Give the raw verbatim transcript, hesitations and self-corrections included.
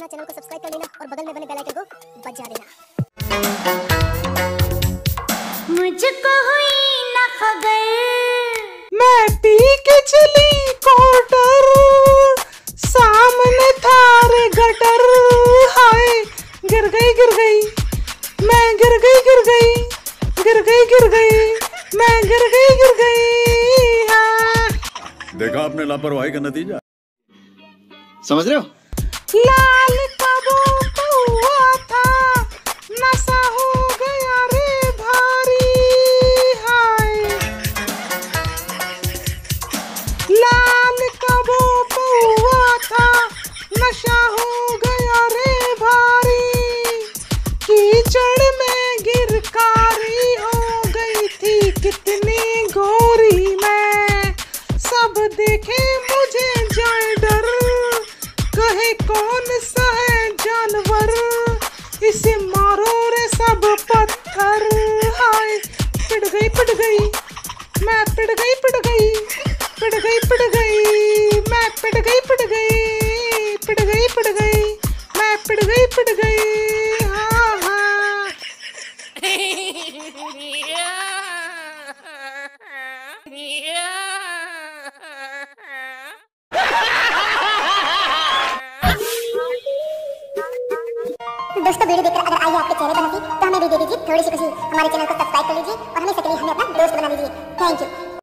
देना, चैनल को सब्सक्राइब कर लेना और बगल में बने बेल आइकन को बजा देना। मुझको हुई न खबर, मैं पी के चली कोटर, सामने थार गटर, हाय गिर गई गिर गई मैं गिर गई गिर गई गिर गई गिर गई मैं गिर गई गिर गई। हाँ। देखा आपने लापरवाही का नतीजा। समझ रहे हो? लाल कबों को हुआ था, नशा हो गया रे भारी, हाय लाल कबों को हुआ था, नशा हो गया रे भारी, कीचड़ में गिरकारी हो गई थी कितनी गोरी मैं, सब देखे मुझे जाए डर, कहे कौन सा है जानवर, इसे मारो रे सब पत्थर, हाय पिट गई पिट गई मैं पिट गई पिट गई पिट गई पिट गई मैं पिट गई पिट गई पिट गई पिट गई मैं पिट गई पिट गई। हाँ हाँ दोस्तों वीडियो देखकर अगर आई आपके चेहरे पर हंसी तो हमें भी दे दीजिए थोड़ी सी खुशी। हमारे चैनल को सब्सक्राइब कर लीजिए और हमें सक्रिय हमें अपना दोस्त बना लीजिए। Thank you.